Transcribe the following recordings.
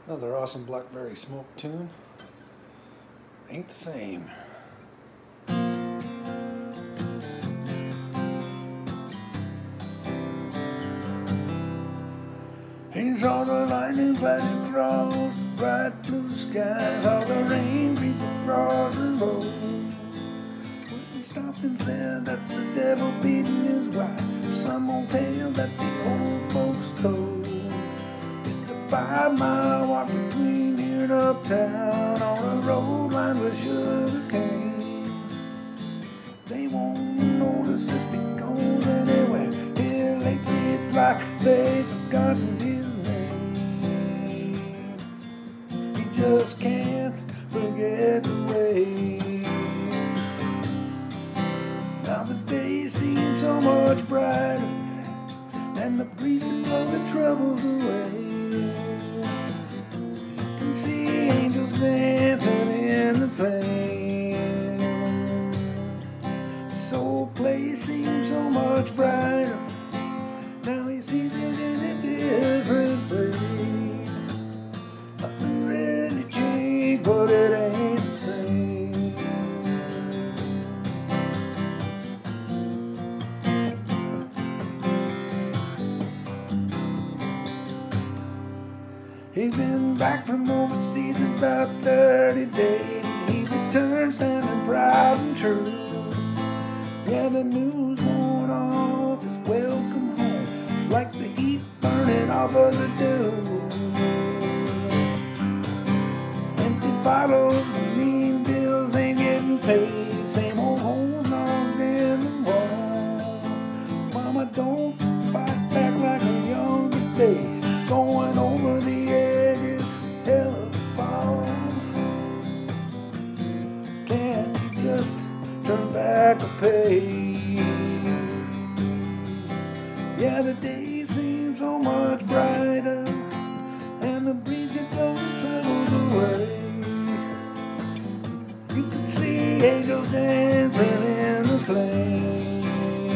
Another awesome Blackberry Smoke tune. Ain't the same. He saw the lightning flash across the bright blue sky, saw the rain creep across the road. He stopped and said, "That's the devil beating his wife." Some old tale that the old folks told. It's a 5-mile walk between here and uptown, on a road lined with sugar cane. They won't notice if he goes anywhere. Here lately it's like they've forgotten his name. He just can't forget the way. Now the day seems so much brighter, and the breeze can blow the troubles away. You can see angels dancing in the flame. This whole place seems so much brighter. Now he sees it in a different way. Nothing really changed, but it ain't the same. He's been back from overseas about 30 days. He returned standing proud and true. Yeah, the news won't off his welcome home, like the heat burning off of the dew. Empty bottles and mean bills ain't getting paid. Same old holes knocked in the wall. Mama, don't fight back like a younger days, going over the edge of hell of a fall. Can't you just turn back a page? Yeah, the day seems so much brighter, and the breeze can blow the troubles away. You can see angels dancing in the flame.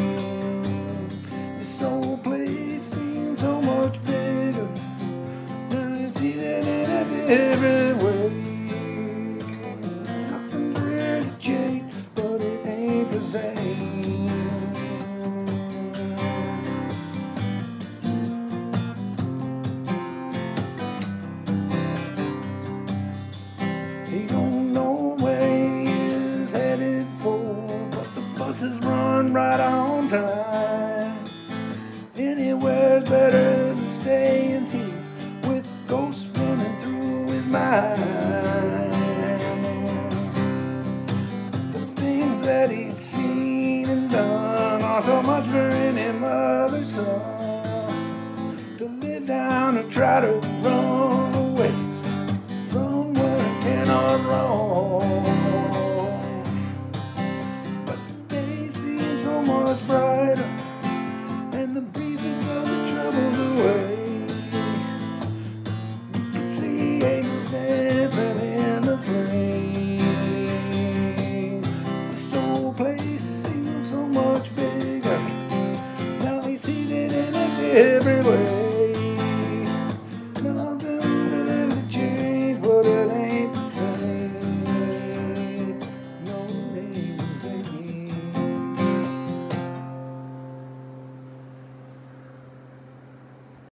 This old place seems so much bigger. Now you see that in a different way. Nothing's really changed, but it ain't the same. He don't know where he is headed for, but the buses run right on time. Anywhere's better than staying here, with ghosts running through his mind. The things that he's seen and done are so much for any mother's son. To live down or try to run